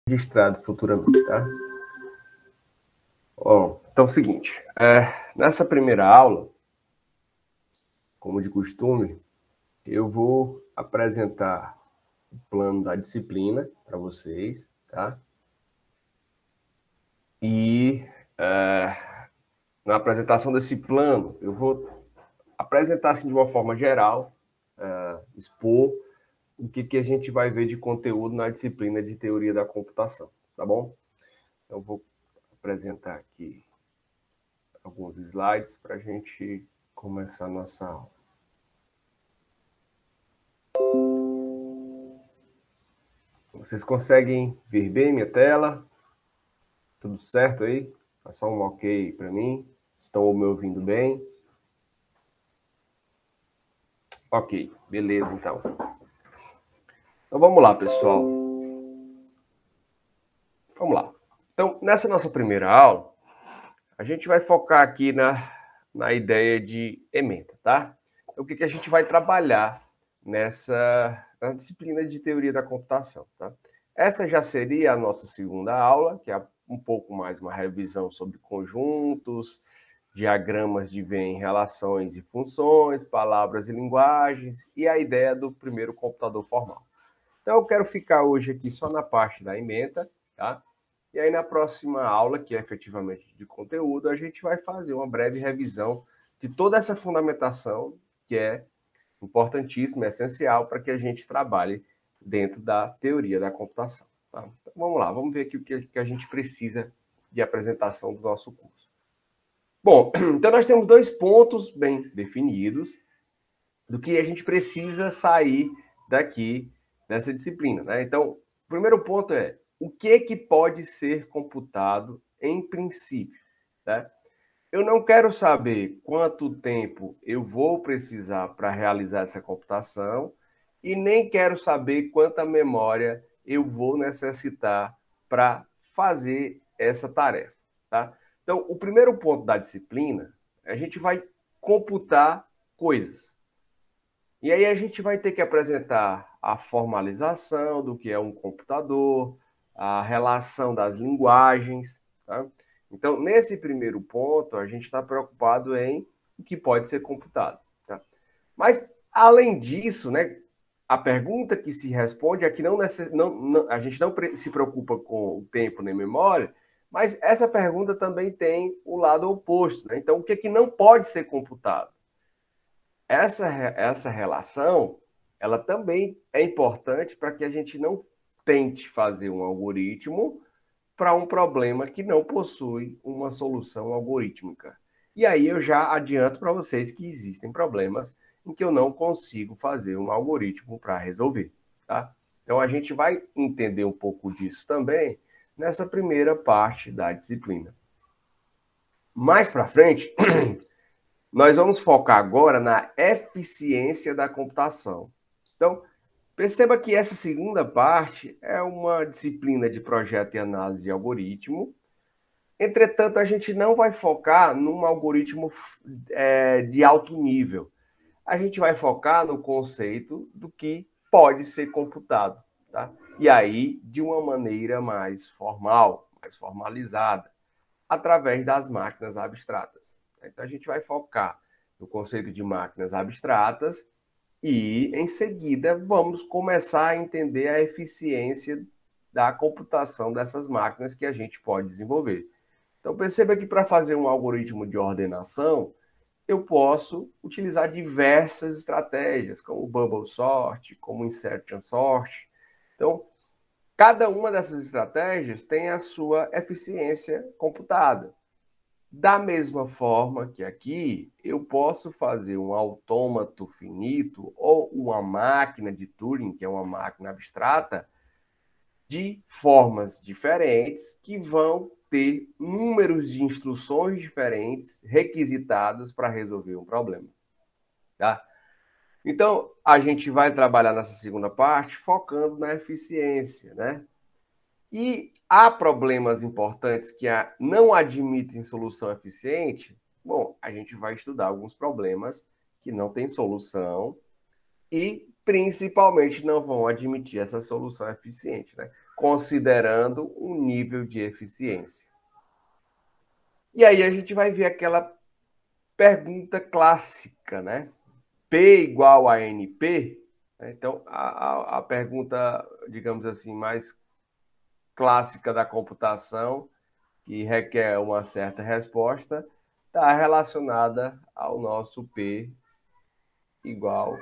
registrado futuramente, tá? Bom, então é o seguinte, nessa primeira aula, como de costume, eu vou apresentar o plano da disciplina para vocês, tá? E na apresentação desse plano, eu vou apresentar assim, de uma forma geral, expor o que a gente vai ver de conteúdo na disciplina de teoria da computação, tá bom? Então, eu vou apresentar aqui alguns slides para a gente começar a nossa aula. Vocês conseguem ver bem minha tela? Tudo certo aí? Faz só um ok para mim. Estão me ouvindo bem? Ok, beleza então. Então vamos lá, pessoal. Vamos lá. Então, nessa nossa primeira aula, a gente vai focar aqui na ideia de ementa, tá? Então, o que a gente vai trabalhar na disciplina de teoria da computação, tá? Essa já seria a nossa segunda aula, que é um pouco mais uma revisão sobre conjuntos, diagramas de Venn, relações e funções, palavras e linguagens, e a ideia do primeiro computador formal. Então, eu quero ficar hoje aqui só na parte da ementa, tá? E aí, na próxima aula, que é efetivamente de conteúdo, a gente vai fazer uma breve revisão de toda essa fundamentação, que é importantíssima, é essencial para que a gente trabalhe dentro da teoria da computação. Tá? Então, vamos lá, vamos ver aqui o que a gente precisa de apresentação do nosso curso. Bom, então nós temos dois pontos bem definidos do que a gente precisa sair daqui dessa disciplina, né? Então, o primeiro ponto é o que pode ser computado em princípio, né? Eu não quero saber quanto tempo eu vou precisar para realizar essa computação e nem quero saber quanta memória eu vou necessitar para fazer essa tarefa, tá? Então, o primeiro ponto da disciplina, a gente vai computar coisas. E aí a gente vai ter que apresentar a formalização do que é um computador, a relação das linguagens, tá? Então, nesse primeiro ponto, a gente está preocupado em o que pode ser computado, tá? Mas, além disso, né, a pergunta que se responde é que a gente não se preocupa com o tempo nem memória, mas essa pergunta também tem o lado oposto, né? Então, o que não pode ser computado? Essa relação, ela também é importante para que a gente não tente fazer um algoritmo para um problema que não possui uma solução algorítmica. E aí eu já adianto para vocês que existem problemas em que eu não consigo fazer um algoritmo para resolver, tá? Então a gente vai entender um pouco disso também nessa primeira parte da disciplina. Mais para frente, nós vamos focar agora na eficiência da computação. Então, perceba que essa segunda parte é uma disciplina de projeto e análise de algoritmo. Entretanto, a gente não vai focar num algoritmo de alto nível. A gente vai focar no conceito do que pode ser computado, tá? E aí, de uma maneira mais formal, mais formalizada, através das máquinas abstratas. Então, a gente vai focar no conceito de máquinas abstratas e, em seguida, vamos começar a entender a eficiência da computação dessas máquinas que a gente pode desenvolver. Então, perceba que para fazer um algoritmo de ordenação, eu posso utilizar diversas estratégias, como o bubble sort, como o insertion sort. Então, cada uma dessas estratégias tem a sua eficiência computada. Da mesma forma que aqui, eu posso fazer um autômato finito ou uma máquina de Turing, que é uma máquina abstrata, de formas diferentes que vão ter números de instruções diferentes requisitadas para resolver um problema, tá? Então, a gente vai trabalhar nessa segunda parte focando na eficiência, né? E há problemas importantes que não admitem solução eficiente. Bom, a gente vai estudar alguns problemas que não têm solução e, principalmente, não vão admitir essa solução eficiente, né? considerando um nível de eficiência. E aí a gente vai ver aquela pergunta clássica, né? P igual a NP? Então, a pergunta, digamos assim, mais clássica da computação, que requer uma certa resposta, está relacionada ao nosso P igual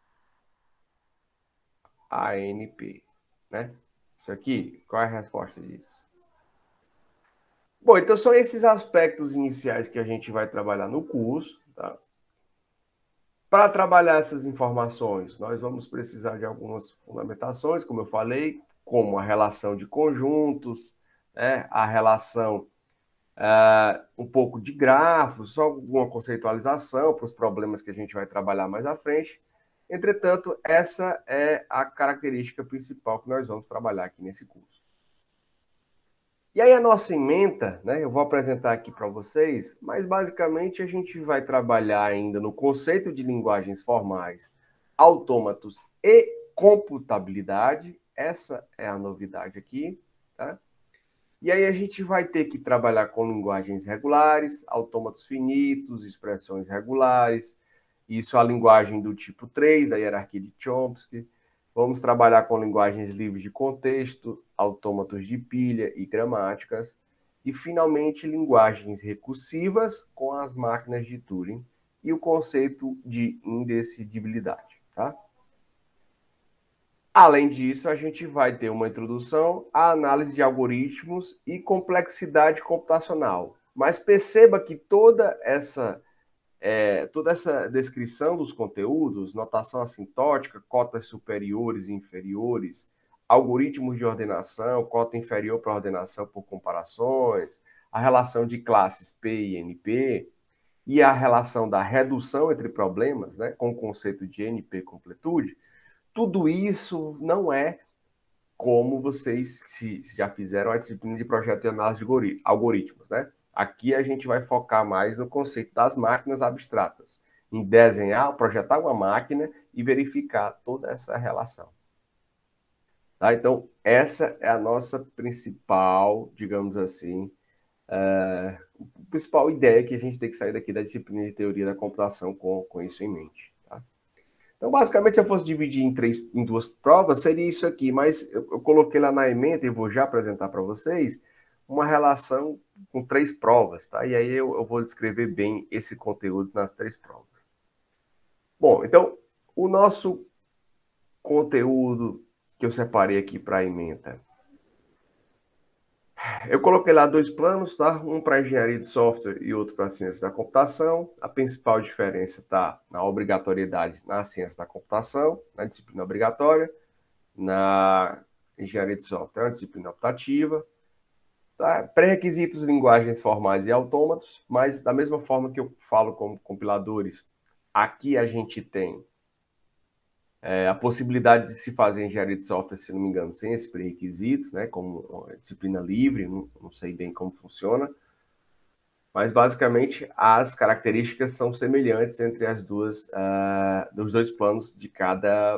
a NP, né? Isso aqui, qual é a resposta disso? Bom, então são esses aspectos iniciais que a gente vai trabalhar no curso, tá? Para trabalhar essas informações, nós vamos precisar de algumas fundamentações, como eu falei, como a relação de conjuntos, né? A relação, um pouco de grafos, só alguma conceitualização para os problemas que a gente vai trabalhar mais à frente. Entretanto, essa é a característica principal que nós vamos trabalhar aqui nesse curso. E aí a nossa ementa, né, eu vou apresentar aqui para vocês, mas basicamente a gente vai trabalhar ainda no conceito de linguagens formais, autômatos e computabilidade. Essa é a novidade aqui, tá? E aí a gente vai ter que trabalhar com linguagens regulares, autômatos finitos, expressões regulares, isso é a linguagem do tipo 3, da hierarquia de Chomsky. Vamos trabalhar com linguagens livres de contexto, autômatos de pilha e gramáticas. E, finalmente, linguagens recursivas com as máquinas de Turing e o conceito de indecidibilidade. Tá? Além disso, a gente vai ter uma introdução à análise de algoritmos e complexidade computacional. Mas perceba que toda essa descrição dos conteúdos, notação assintótica, cotas superiores e inferiores, algoritmos de ordenação, cota inferior para ordenação por comparações, a relação de classes P e NP, e a relação da redução entre problemas, né, com o conceito de NP-completude, tudo isso não é como vocês se já fizeram a disciplina de projeto de análise de algoritmos, né? Aqui a gente vai focar mais no conceito das máquinas abstratas, em desenhar, projetar uma máquina e verificar toda essa relação. Tá? Então, essa é a nossa principal, digamos assim, principal ideia que a gente tem que sair daqui da disciplina de teoria da computação com isso em mente. Tá? Então, basicamente, se eu fosse dividir em duas provas, seria isso aqui, mas eu coloquei lá na ementa e vou já apresentar para vocês uma relação com 3 provas, tá? E aí eu vou descrever bem esse conteúdo nas 3 provas. Bom, então, o nosso conteúdo que eu separei aqui para a ementa. Eu coloquei lá 2 planos, tá? Um para engenharia de software e outro para ciência da computação. A principal diferença está na obrigatoriedade na ciência da computação, na disciplina obrigatória. Na engenharia de software, é uma disciplina optativa. Tá? Pré-requisitos, linguagens formais e autômatos, mas da mesma forma que eu falo como compiladores, aqui a gente tem a possibilidade de se fazer engenharia de software, se não me engano, sem esse pré-requisito, né? Como disciplina livre, não sei bem como funciona, mas basicamente as características são semelhantes entre as duas, dos 2 planos de cada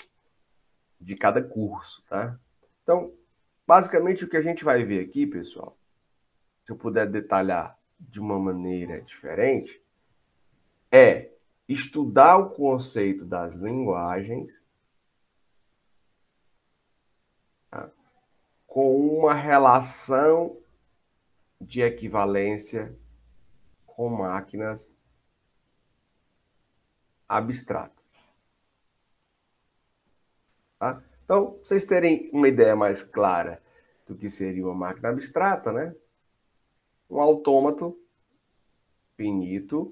curso, tá? Então, basicamente o que a gente vai ver aqui, pessoal, se eu puder detalhar de uma maneira diferente, é estudar o conceito das linguagens, tá? Com uma relação de equivalência com máquinas abstratas. Tá? Então, para vocês terem uma ideia mais clara do que seria uma máquina abstrata, né? Um autômato finito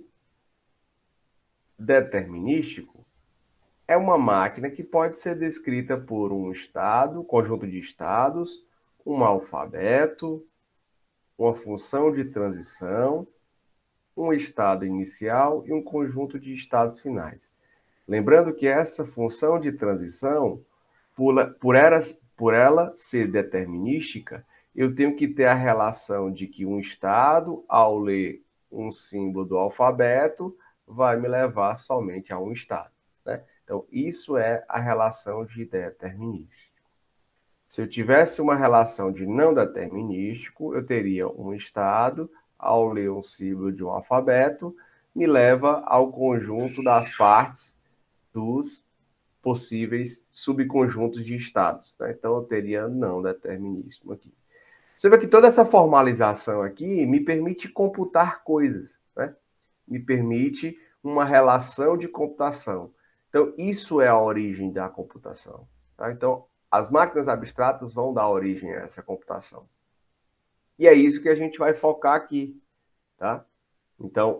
determinístico é uma máquina que pode ser descrita por um estado, conjunto de estados, um alfabeto, uma função de transição, um estado inicial e um conjunto de estados finais. Lembrando que essa função de transição, por ela ser determinística, eu tenho que ter a relação de que um estado, ao ler um símbolo do alfabeto, vai me levar somente a um estado. Né? Então, isso é a relação de determinística. Se eu tivesse uma relação de não determinístico, eu teria um estado, ao ler um símbolo de um alfabeto, me leva ao conjunto das partes dos possíveis subconjuntos de estados. Né? Então, eu teria não determinístico aqui. Você vê que toda essa formalização aqui me permite computar coisas, né? Me permite uma relação de computação. Então, isso é a origem da computação. Tá? Então, as máquinas abstratas vão dar origem a essa computação. E é isso que a gente vai focar aqui. Tá? Então,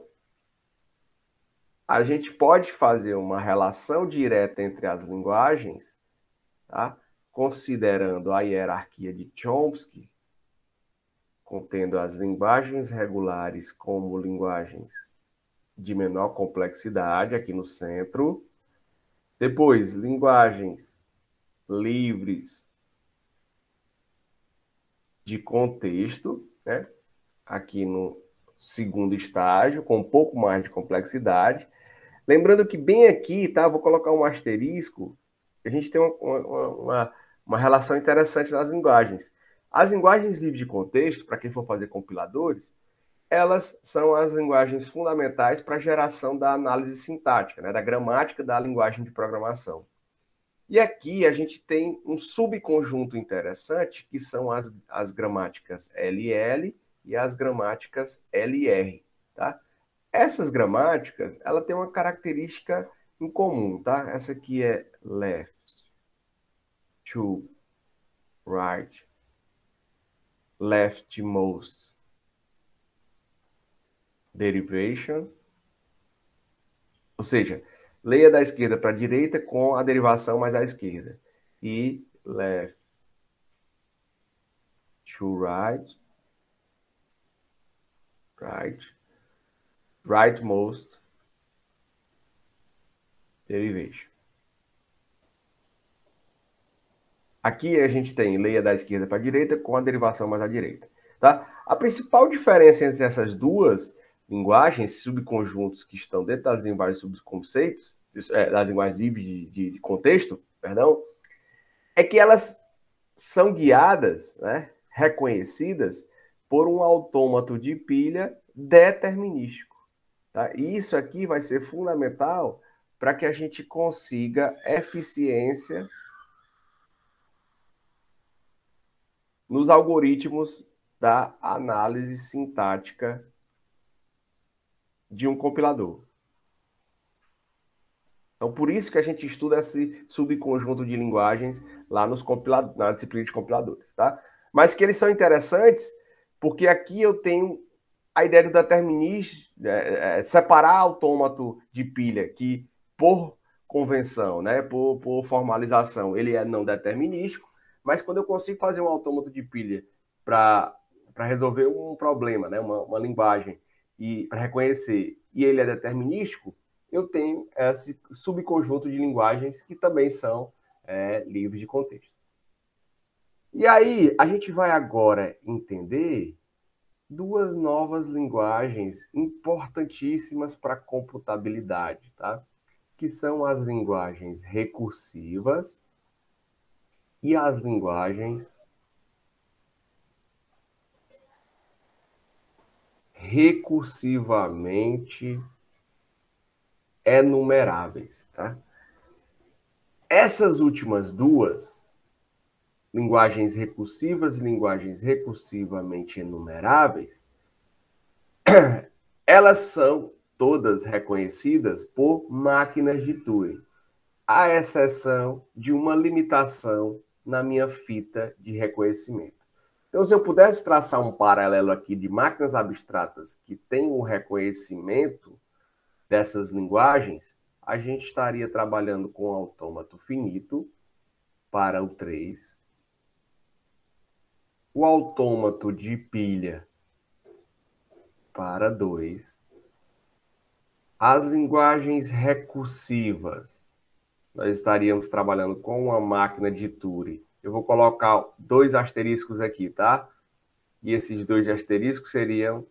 a gente pode fazer uma relação direta entre as linguagens, tá? Considerando a hierarquia de Chomsky, contendo as linguagens regulares como linguagens de menor complexidade aqui no centro. Depois, linguagens livres de contexto, né? Aqui no segundo estágio, com um pouco mais de complexidade. Lembrando que bem aqui, tá? Vou colocar um asterisco, a gente tem uma relação interessante nas linguagens. As linguagens livres de contexto, para quem for fazer compiladores, elas são as linguagens fundamentais para a geração da análise sintática, né? Da gramática da linguagem de programação. E aqui a gente tem um subconjunto interessante, que são as gramáticas LL e as gramáticas LR, tá? Essas gramáticas, ela tem uma característica em comum, tá? Essa aqui é left to right, leftmost derivation, ou seja, leia da esquerda para a direita com a derivação mais à esquerda. E left to right, rightmost derivation. Aqui a gente tem leia da esquerda para a direita com a derivação mais à direita. Tá? A principal diferença entre essas duas linguagens, subconjuntos que estão dentro das linguagens subconceitos, das linguagens livres de contexto, perdão, é que elas são guiadas, né, reconhecidas por um autômato de pilha determinístico. Tá? E isso aqui vai ser fundamental para que a gente consiga eficiência nos algoritmos da análise sintática de um compilador. Então, por isso que a gente estuda esse subconjunto de linguagens lá na disciplina de compiladores, tá? Mas que eles são interessantes porque aqui eu tenho a ideia do determinismo, separar autômato de pilha, que por convenção, né, por formalização, ele é não determinístico, mas quando eu consigo fazer um autômato de pilha para resolver um problema, né, uma linguagem, e para reconhecer, e ele é determinístico, eu tenho esse subconjunto de linguagens que também são livres de contexto. E aí, a gente vai agora entender duas novas linguagens importantíssimas para a computabilidade, tá? Que são as linguagens recursivas e as linguagens recursivamente enumeráveis, tá? Essas últimas duas, linguagens recursivas e linguagens recursivamente enumeráveis, elas são todas reconhecidas por máquinas de Turing, à exceção de uma limitação na minha fita de reconhecimento. Então, se eu pudesse traçar um paralelo aqui de máquinas abstratas que têm o reconhecimento dessas linguagens, a gente estaria trabalhando com autômato finito para o 3, o autômato de pilha para 2, as linguagens recursivas, nós estaríamos trabalhando com uma máquina de Turing. Eu vou colocar 2 asteriscos aqui, tá? E esses 2 asteriscos seriam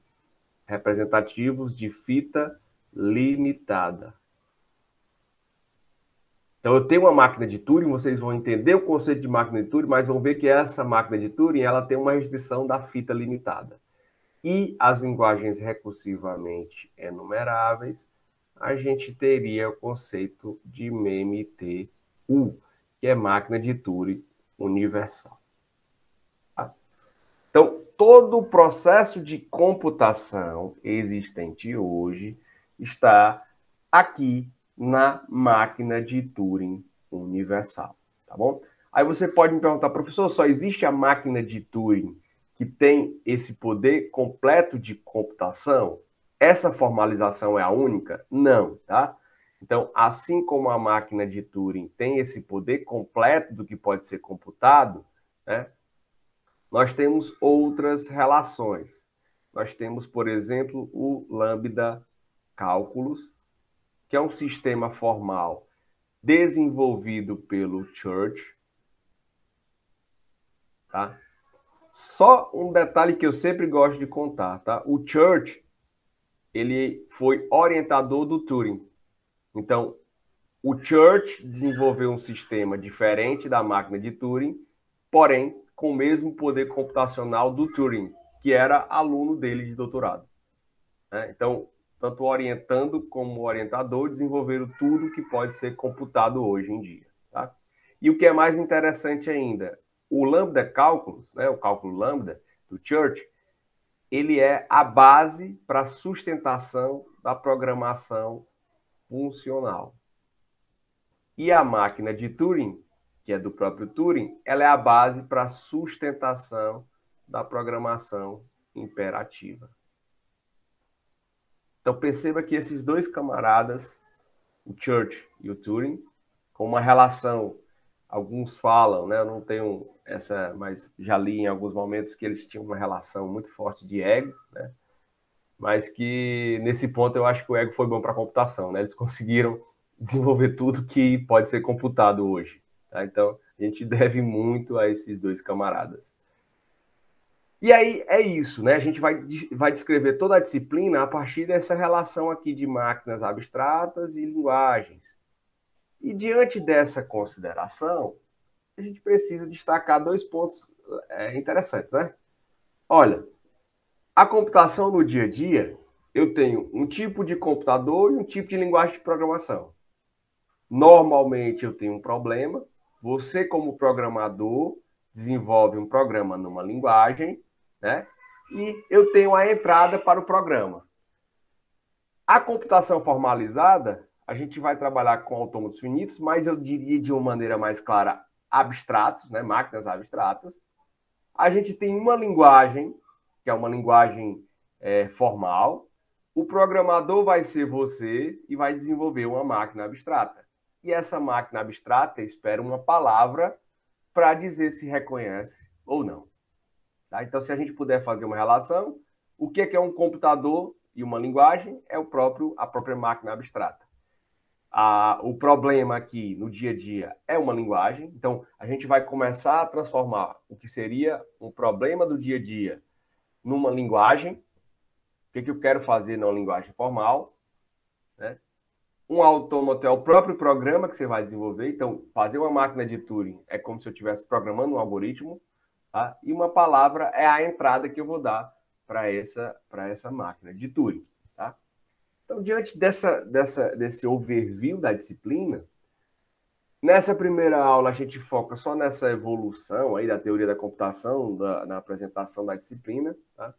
representativos de fita limitada. Então, eu tenho uma máquina de Turing, vocês vão entender o conceito de máquina de Turing, mas vão ver que essa máquina de Turing ela tem uma restrição da fita limitada. E as linguagens recursivamente enumeráveis, a gente teria o conceito de MMTU, que é máquina de Turing universal. Tá? Então, todo o processo de computação existente hoje está aqui na máquina de Turing universal, tá bom? Aí você pode me perguntar, professor, só existe a máquina de Turing que tem esse poder completo de computação? Essa formalização é a única? Não, tá? Então, assim como a máquina de Turing tem esse poder completo do que pode ser computado, né, nós temos outras relações. Nós temos, por exemplo, o Lambda Cálculos, que é um sistema formal desenvolvido pelo Church. Tá? Só um detalhe que eu sempre gosto de contar, tá? O Church, ele foi orientador do Turing. Então, o Church desenvolveu um sistema diferente da máquina de Turing, porém com o mesmo poder computacional do Turing, que era aluno dele de doutorado. Né? Então, tanto orientando como orientador desenvolveram tudo que pode ser computado hoje em dia. Tá? E o que é mais interessante ainda, o Lambda Cálculos, né, o cálculo Lambda do Church, ele é a base para a sustentação da programação funcional. E a máquina de Turing, que é do próprio Turing, ela é a base para a sustentação da programação imperativa. Então perceba que esses dois camaradas, o Church e o Turing, com uma relação, alguns falam, né, eu não tenho essa, mas já li em alguns momentos que eles tinham uma relação muito forte de ego, né, mas que nesse ponto eu acho que o ego foi bom para a computação, né, eles conseguiram desenvolver tudo que pode ser computado hoje. Tá? Então a gente deve muito a esses dois camaradas. E aí é isso, né? A gente vai descrever toda a disciplina a partir dessa relação aqui de máquinas abstratas e linguagens. E diante dessa consideração, a gente precisa destacar dois pontos interessantes, né? Olha, a computação no dia a dia, eu tenho um tipo de computador e um tipo de linguagem de programação. Normalmente eu tenho um problema, você como programador desenvolve um programa numa linguagem, né? E eu tenho a entrada para o programa. A computação formalizada, a gente vai trabalhar com autômatos finitos, mas eu diria de uma maneira mais clara, abstratos, né? Máquinas abstratas. A gente tem uma linguagem, que é uma linguagem formal. O programador vai ser você e vai desenvolver uma máquina abstrata. E essa máquina abstrata espera uma palavra para dizer se reconhece ou não. Tá? Então, se a gente puder fazer uma relação, o que é um computador e uma linguagem é a própria máquina abstrata. O problema aqui no dia a dia é uma linguagem, então a gente vai começar a transformar o que seria um problema do dia a dia numa linguagem. O que eu quero fazer numa linguagem formal, né? Um autômato é o próprio programa que você vai desenvolver, então fazer uma máquina de Turing é como se eu estivesse programando um algoritmo, tá? E uma palavra é a entrada que eu vou dar para essa máquina de Turing. Tá? Então, diante desse overview da disciplina, nessa primeira aula a gente foca só nessa evolução aí da teoria da computação, na apresentação da disciplina. Tá?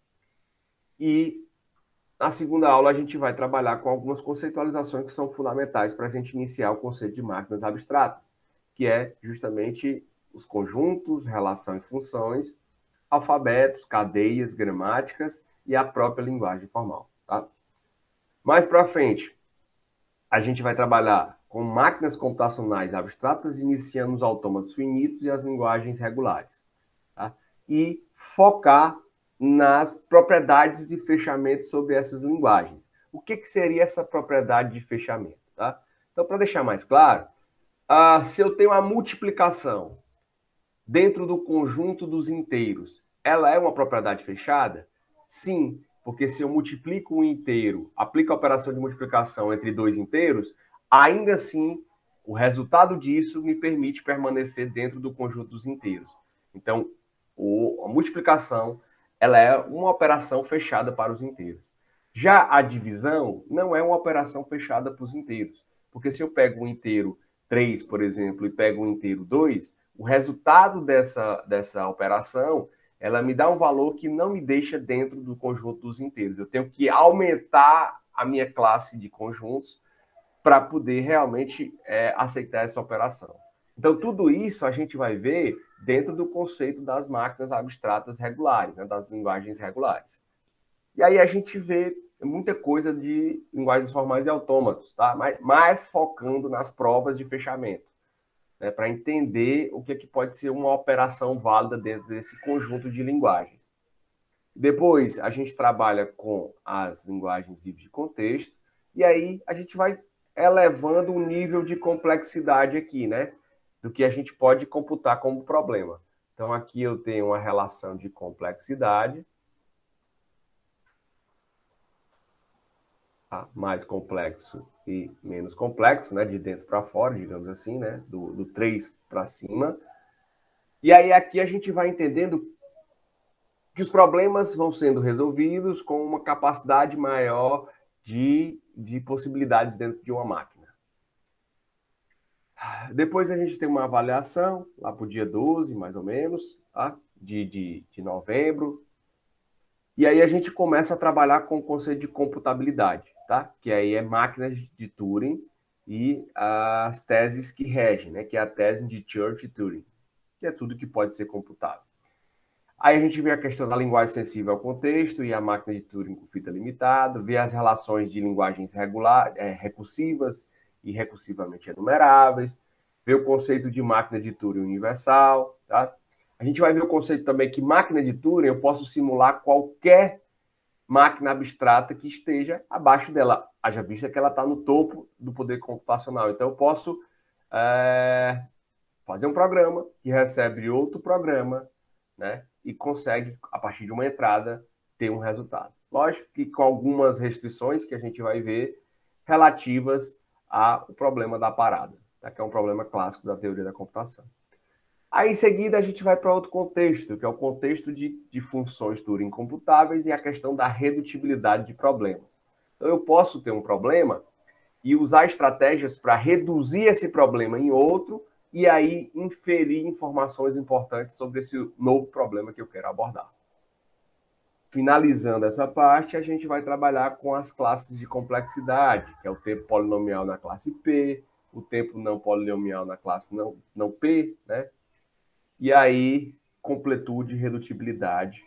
E na segunda aula a gente vai trabalhar com algumas conceitualizações que são fundamentais para a gente iniciar o conceito de máquinas abstratas, que é justamente os conjuntos, relação e funções, alfabetos, cadeias, gramáticas e a própria linguagem formal. Tá? Mais para frente, a gente vai trabalhar com máquinas computacionais abstratas, iniciando os autômatos finitos e as linguagens regulares. Tá? E focar nas propriedades de fechamento sobre essas linguagens. O que seria essa propriedade de fechamento? Tá? Então, para deixar mais claro, se eu tenho a multiplicação dentro do conjunto dos inteiros, ela é uma propriedade fechada? Sim, porque se eu multiplico um inteiro, aplico a operação de multiplicação entre dois inteiros, ainda assim O resultado disso me permite permanecer dentro do conjunto dos inteiros. Então, a multiplicação ela é uma operação fechada para os inteiros. Já a divisão não é uma operação fechada para os inteiros. Porque se eu pego um inteiro 3, por exemplo, e pego um inteiro 2, o resultado dessa operação ela me dá um valor que não me deixa dentro do conjunto dos inteiros. Eu tenho que aumentar a minha classe de conjuntos para poder realmente aceitar essa operação. Então, tudo isso a gente vai ver dentro do conceito das máquinas abstratas regulares, né, das linguagens regulares. E aí a gente vê muita coisa de linguagens formais e autômatos, tá? Mais focando nas provas de fechamento, né, para entender o que pode ser uma operação válida dentro desse conjunto de linguagens. Depois, a gente trabalha com as linguagens livres de contexto, e aí a gente vai elevando o nível de complexidade aqui, né? Do que a gente pode computar como problema. Então, aqui eu tenho uma relação de complexidade, tá? Mais complexo e menos complexo, né? De dentro para fora, digamos assim, né? Do 3 para cima. E aí aqui a gente vai entendendo que os problemas vão sendo resolvidos com uma capacidade maior de possibilidades dentro de uma máquina. Depois a gente tem uma avaliação, lá para o dia 12, mais ou menos, tá? de novembro. E aí a gente começa a trabalhar com o conceito de computabilidade, tá? Que aí é máquinas de Turing e as teses que regem, né? Que é a tese de Church-Turing, que é tudo que pode ser computado. Aí a gente vê a questão da linguagem sensível ao contexto e a máquina de Turing com fita limitada, vê as relações de linguagens recursivas e recursivamente enumeráveis, vê o conceito de máquina de Turing universal, tá? A gente vai ver o conceito também que máquina de Turing eu posso simular qualquer máquina abstrata que esteja abaixo dela, haja vista que ela está no topo do poder computacional. Então eu posso fazer um programa que recebe outro programa, né? E consegue, a partir de uma entrada, ter um resultado. Lógico que com algumas restrições que a gente vai ver relativas ao problema da parada, tá? Que é um problema clássico da teoria da computação. Aí, em seguida, a gente vai para outro contexto, que é o contexto de funções Turing computáveis e a questão da redutibilidade de problemas. Então, eu posso ter um problema e usar estratégias para reduzir esse problema em outro e aí inferir informações importantes sobre esse novo problema que eu quero abordar. Finalizando essa parte, a gente vai trabalhar com as classes de complexidade, que é o tempo polinomial na classe P, o tempo não polinomial na classe não P, né? E aí, completude e redutibilidade.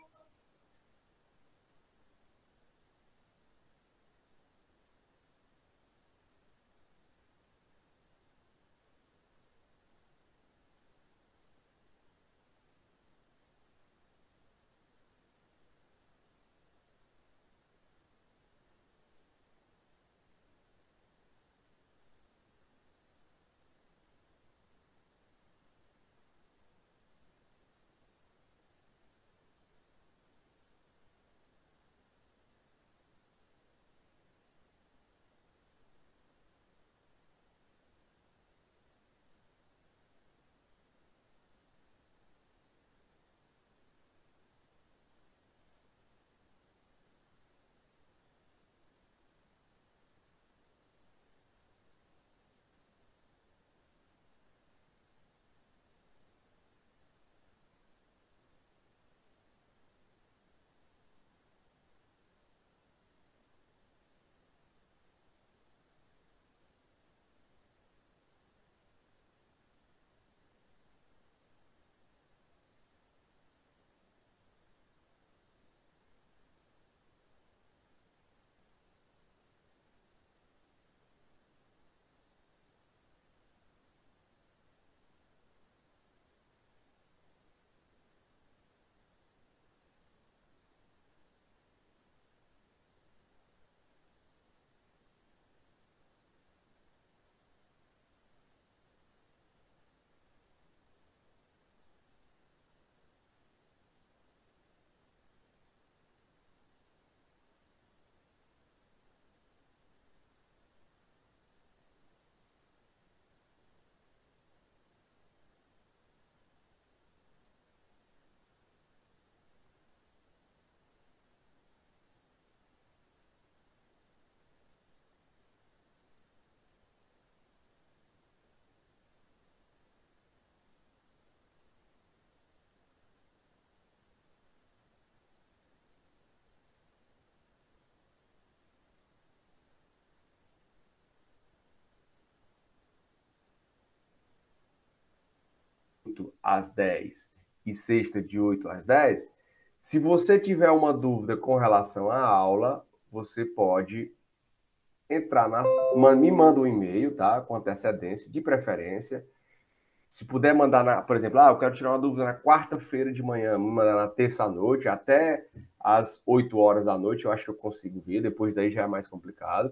às 10 e sexta de 8 às 10, se você tiver uma dúvida com relação à aula, você pode entrar me manda um e-mail, tá? Com antecedência, de preferência. Se puder mandar, por exemplo, eu quero tirar uma dúvida na quarta-feira de manhã, me mandar na terça à noite, até às 8 horas da noite, eu acho que eu consigo ver, depois daí já é mais complicado.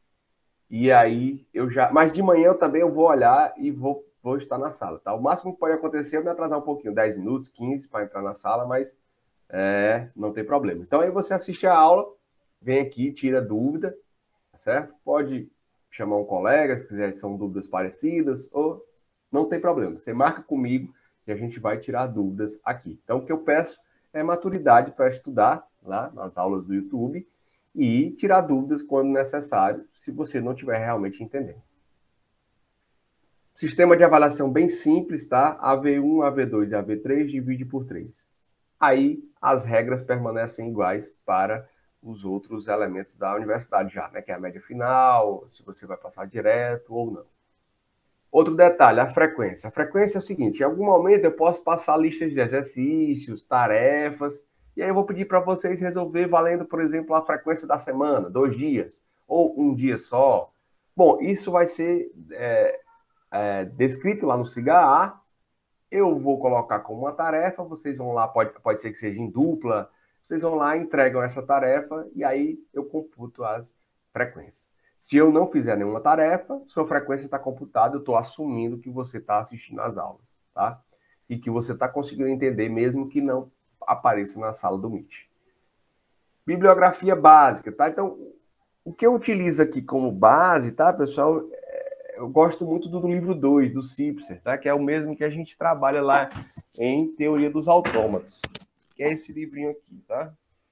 E aí mas de manhã eu vou olhar e vou estar na sala, tá? O máximo que pode acontecer é me atrasar um pouquinho, 10 minutos, 15 para entrar na sala, mas não tem problema. Então aí você assiste a aula, vem aqui, tira dúvida, tá certo? Pode chamar um colega, se quiser, são dúvidas parecidas, ou não tem problema. Você marca comigo e a gente vai tirar dúvidas aqui. Então o que eu peço é maturidade para estudar lá nas aulas do YouTube e tirar dúvidas quando necessário, se você não estiver realmente entendendo. Sistema de avaliação bem simples, tá? AV1, AV2 e AV3 divide por 3. Aí as regras permanecem iguais para os outros elementos da universidade já, né? Que é a média final, se você vai passar direto ou não. Outro detalhe, a frequência. A frequência é o seguinte, em algum momento eu posso passar listas de exercícios, tarefas, e aí eu vou pedir para vocês resolver valendo, por exemplo, a frequência da semana, 2 dias, ou um dia só. Bom, isso vai ser descrito lá no SIGA-A. Eu vou colocar como uma tarefa, vocês vão lá, pode ser que seja em dupla, vocês vão lá, entregam essa tarefa, e aí eu computo as frequências. Se eu não fizer nenhuma tarefa, sua frequência está computada, eu estou assumindo que você está assistindo às aulas, tá? E que você está conseguindo entender, mesmo que não apareça na sala do Meet. Bibliografia básica, tá? Então, o que eu utilizo aqui como base, tá, pessoal? Eu gosto muito do livro 2, do Sipser, tá? Que é o mesmo que a gente trabalha lá em Teoria dos Autômatos. Que é esse livrinho aqui, tá?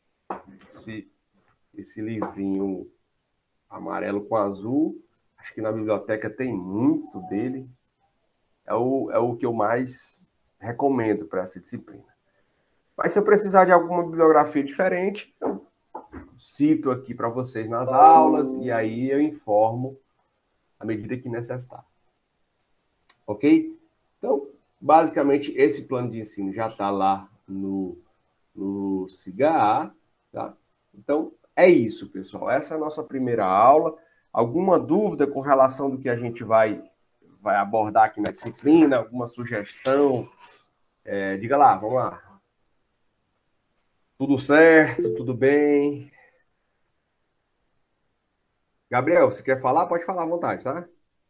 Esse livrinho amarelo com azul. Acho que na biblioteca tem muito dele. É o que eu mais recomendo para essa disciplina. Mas se eu precisar de alguma bibliografia diferente, eu cito aqui para vocês nas aulas e aí eu informo à medida que necessitar. Ok? Então, basicamente, esse plano de ensino já está lá no SIGA-A, tá? Então, é isso, pessoal. Essa é a nossa primeira aula. Alguma dúvida com relação do que a gente vai abordar aqui na disciplina? Alguma sugestão? Diga lá, vamos lá. Tudo certo? Tudo bem? Gabriel, você quer falar? Pode falar à vontade, tá?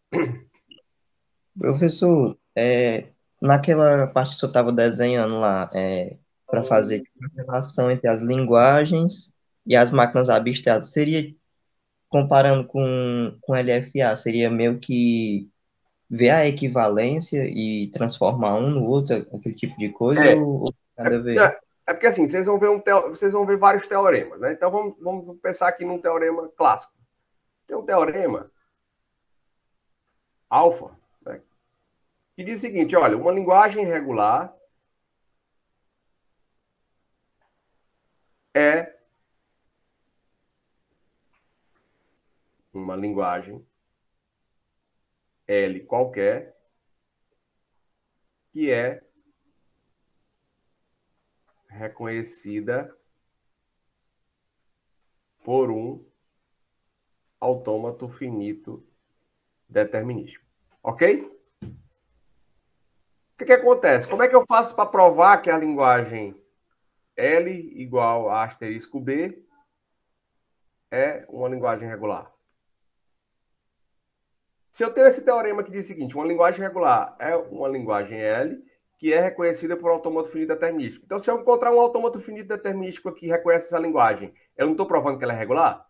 Professor, naquela parte que eu estava desenhando lá, para fazer a relação entre as linguagens e as máquinas abstratas, seria, comparando com LFA, seria meio que ver a equivalência e transformar um no outro, aquele tipo de coisa, É, ou nada a ver? é porque assim, vocês vão ver vários teoremas, né? Então vamos pensar aqui num teorema clássico. Tem um teorema alfa, né, que diz o seguinte, olha, uma linguagem regular é uma linguagem L qualquer que é reconhecida por um autômato finito determinístico. Ok? O que acontece? Como é que eu faço para provar que a linguagem L igual a asterisco B é uma linguagem regular? Se eu tenho esse teorema que diz o seguinte, uma linguagem regular é uma linguagem L que é reconhecida por autômato finito determinístico. Então, se eu encontrar um autômato finito determinístico aqui que reconhece essa linguagem, eu não estou provando que ela é regular?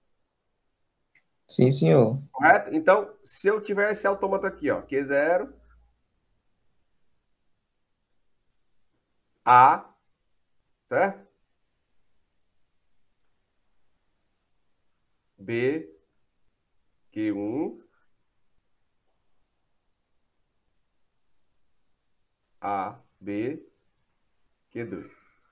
Sim, senhor. Correto? Então, se eu tiver esse autômato aqui, ó, Q0, A, certo? B, Q1, A, B, Q2.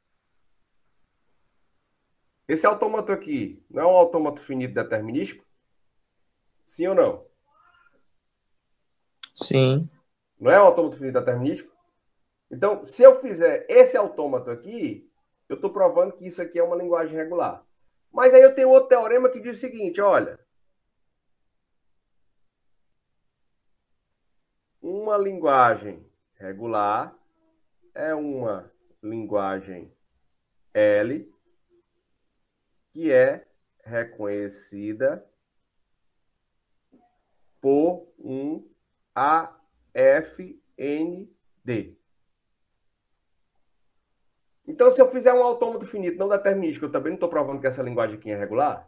Esse autômato aqui não é um autômato finito determinístico? Sim ou não? Sim, Não é um autômato finito determinístico? Então, se eu fizer esse autômato aqui, eu estou provando que isso aqui é uma linguagem regular. Mas aí eu tenho outro teorema que diz o seguinte, olha. Uma linguagem regular é uma linguagem L que é reconhecida por um AFND. Então, se eu fizer um autômato finito não determinístico, eu também não estou provando que essa linguagem aqui é regular?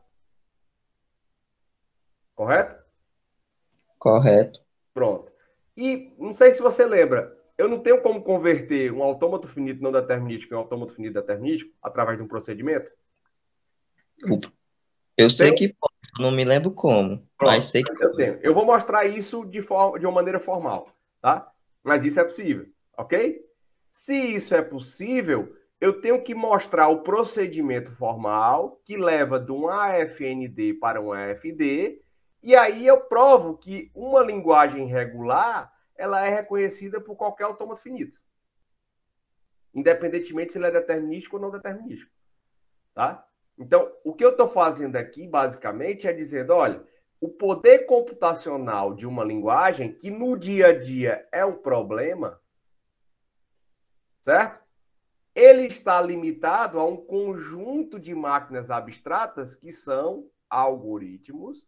Correto? Correto. Pronto. E não sei se você lembra, eu não tenho como converter um autômato finito não determinístico em um autômato finito determinístico através de um procedimento? Eu sei que pode, não me lembro como, mas Pronto, sei que eu pode. tenho. Eu vou mostrar isso de uma maneira formal, tá? Mas isso é possível, ok? Se isso é possível, eu tenho que mostrar o procedimento formal que leva de um AFND para um AFD, e aí eu provo que uma linguagem regular ela é reconhecida por qualquer autômato finito, independentemente se ele é determinístico ou não determinístico, tá? Então, o que eu estou fazendo aqui, basicamente, é dizendo, olha, o poder computacional de uma linguagem, que no dia a dia é um problema, certo? Ele está limitado a um conjunto de máquinas abstratas que são algoritmos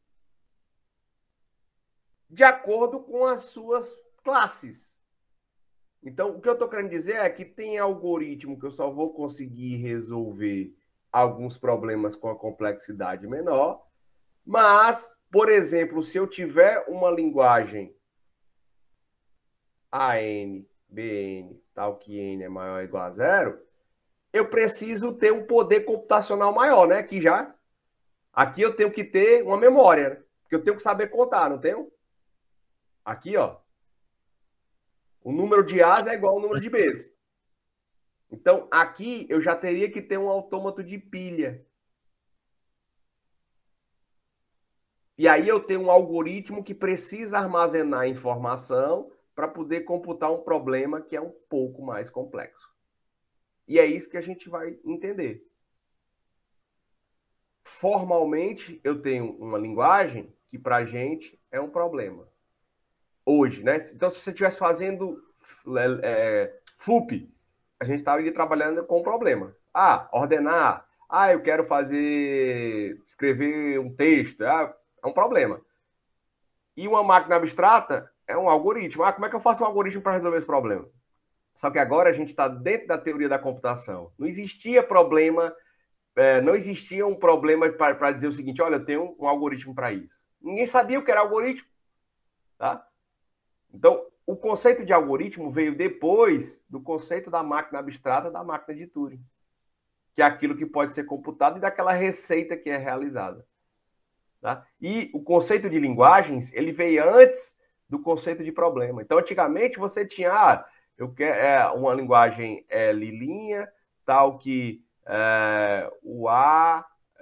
de acordo com as suas classes. Então, o que eu estou querendo dizer é que tem algoritmo que eu só vou conseguir resolver alguns problemas com a complexidade menor, mas, por exemplo, se eu tiver uma linguagem AN, BN, tal que N é maior ou igual a zero, eu preciso ter um poder computacional maior, né? Aqui eu tenho que ter uma memória, né? Porque eu tenho que saber contar, não tenho? Aqui, ó. O número de A's é igual ao número de B's. Então, aqui eu já teria que ter um autômato de pilha. E aí eu tenho um algoritmo que precisa armazenar informação para poder computar um problema que é um pouco mais complexo. E é isso que a gente vai entender. Formalmente, eu tenho uma linguagem que para a gente é um problema. Hoje, né? Então, se você estivesse fazendo FUP, a gente estaria trabalhando com um problema. Ordenar. Eu quero escrever um texto. É um problema. E uma máquina abstrata é um algoritmo. Como é que eu faço um algoritmo para resolver esse problema? Só que agora a gente está dentro da teoria da computação. Não existia problema, não existia um problema para dizer o seguinte, olha, eu tenho um algoritmo para isso. Ninguém sabia o que era algoritmo. Tá? Então, o conceito de algoritmo veio depois do conceito da máquina abstrata da máquina de Turing, que é aquilo que pode ser computado e daquela receita que é realizada. Tá? E o conceito de linguagens, ele veio antes do conceito de problema. Então, antigamente, você tinha, eu quero uma linguagem L', tal que o A,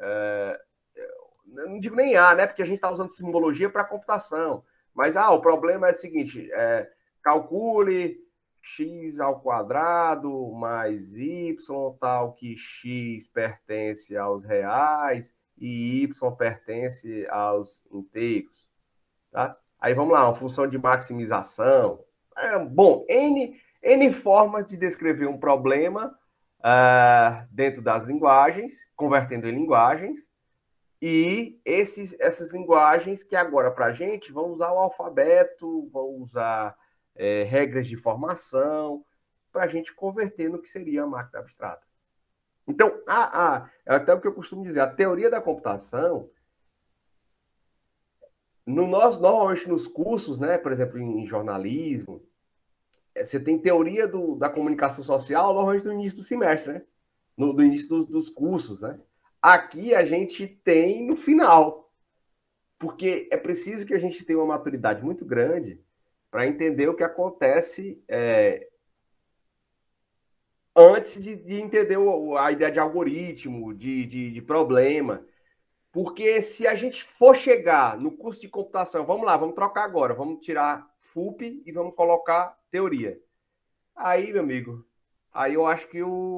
não digo nem A, né? Porque a gente está usando simbologia para computação. Mas, o problema é o seguinte, calcule x ao quadrado mais y, tal que x pertence aos reais e y pertence aos inteiros. Tá? Aí vamos lá, uma função de maximização. Bom, N formas de descrever um problema dentro das linguagens, convertendo em linguagens, e essas linguagens que agora, para a gente, vão usar o alfabeto, vão usar regras de formação, para a gente converter no que seria a máquina abstrata. Então, é até o que eu costumo dizer, a teoria da computação, normalmente nos cursos, né, por exemplo, em jornalismo, você tem teoria da comunicação social normalmente no início do semestre, né? No início dos cursos, né? Aqui a gente tem no final, porque é preciso que a gente tenha uma maturidade muito grande para entender o que acontece antes de entender a ideia de algoritmo, de problema. Porque se a gente for chegar no curso de computação, vamos lá, vamos trocar agora, vamos tirar FUP e vamos colocar teoria. Aí, meu amigo, aí eu acho que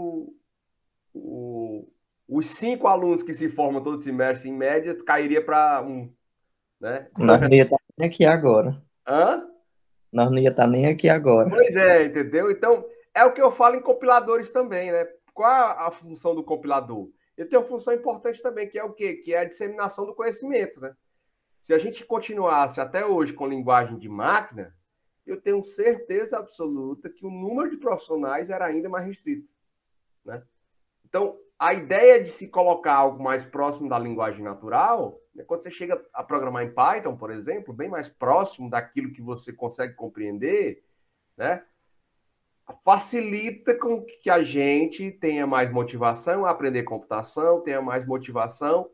os 5 alunos que se formam todo semestre, em média, cairia para um, né? Nós não ia estar nem aqui agora. Hã? Nós não ia estar nem aqui agora. Pois é, entendeu? Então, é o que eu falo em compiladores também, né? Qual a função do compilador? Ele tem uma função importante também, que é o quê? Que é a disseminação do conhecimento, né? Se a gente continuasse até hoje com linguagem de máquina, eu tenho certeza absoluta que o número de profissionais era ainda mais restrito, né? Então, a ideia de se colocar algo mais próximo da linguagem natural, né, quando você chega a programar em Python, por exemplo, bem mais próximo daquilo que você consegue compreender, né, facilita com que a gente tenha mais motivação a aprender computação, tenha mais motivação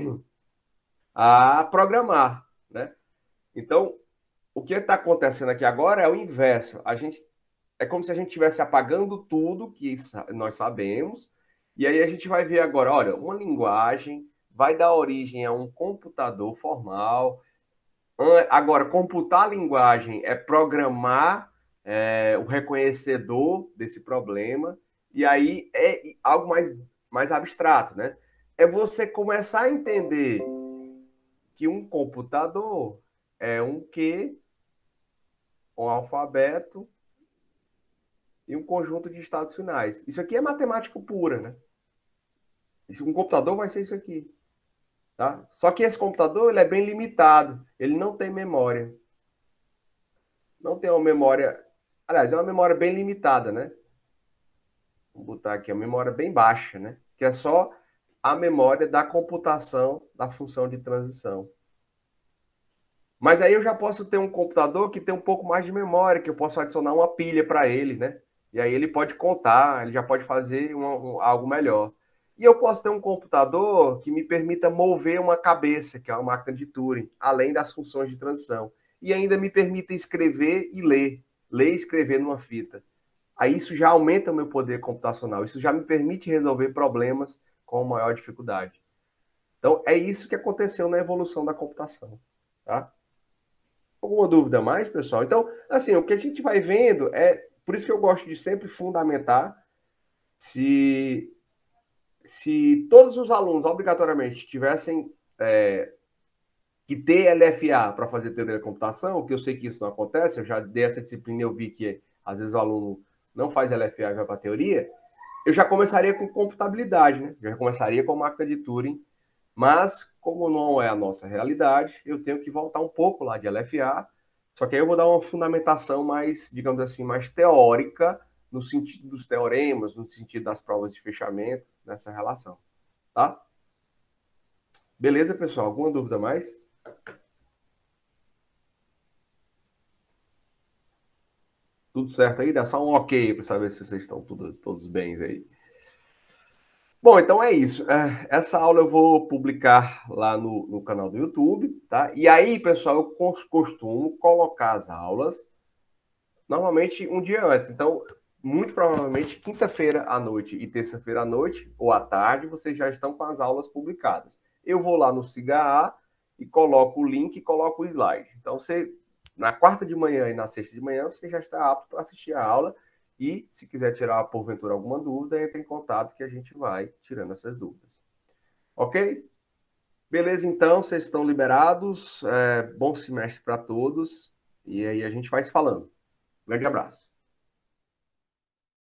a programar, né? Então, o que está acontecendo aqui agora é o inverso. É como se a gente estivesse apagando tudo que nós sabemos, e aí a gente vai ver agora, olha, uma linguagem vai dar origem a um computador formal. Agora, computar a linguagem é programar o reconhecedor desse problema, e aí é algo mais abstrato, né? É você começar a entender que um computador é um Q, um alfabeto e um conjunto de estados finais. Isso aqui é matemática pura, né? Um computador vai ser isso aqui, tá? Só que esse computador ele é bem limitado, ele não tem memória. Não tem uma memória, aliás, é uma memória bem limitada, né? Vou botar aqui, uma memória bem baixa, né? Que é só a memória da computação da função de transição. Mas aí eu já posso ter um computador que tem um pouco mais de memória, que eu posso adicionar uma pilha para ele, né? E aí ele pode contar, ele já pode fazer algo melhor. E eu posso ter um computador que me permita mover uma cabeça, que é uma máquina de Turing, além das funções de transição. E ainda me permita escrever e ler. Ler e escrever numa fita. Aí isso já aumenta o meu poder computacional. Isso já me permite resolver problemas com maior dificuldade. Então, é isso que aconteceu na evolução da computação. Tá? Alguma dúvida mais, pessoal? Então, assim, o que a gente vai vendo é... Por isso que eu gosto de sempre fundamentar se todos os alunos, obrigatoriamente, tivessem que ter LFA para fazer teoria da computação, que eu sei que isso não acontece, eu já dei essa disciplina e eu vi que, às vezes, o aluno não faz LFA e vai para a teoria, eu já começaria com computabilidade, né? Já começaria com a máquina de Turing, mas, como não é a nossa realidade, eu tenho que voltar um pouco lá de LFA, só que aí eu vou dar uma fundamentação mais, digamos assim, mais teórica, no sentido dos teoremas, no sentido das provas de fechamento, nessa relação, tá? Beleza, pessoal? Alguma dúvida mais? Tudo certo aí? Dá só um ok para saber se vocês estão todos bem aí. Bom, então é isso. Essa aula eu vou publicar lá no canal do YouTube, tá? E aí, pessoal, eu costumo colocar as aulas normalmente um dia antes. Então, muito provavelmente, quinta-feira à noite e terça-feira à noite ou à tarde, vocês já estão com as aulas publicadas. Eu vou lá no SIGA e coloco o link e coloco o slide. Então, na quarta de manhã e na sexta de manhã, você já está apto para assistir a aula. E, se quiser tirar, porventura, alguma dúvida, entre em contato que a gente vai tirando essas dúvidas. Ok? Beleza, então, vocês estão liberados. Bom semestre para todos. E aí a gente vai se falando. Grande abraço.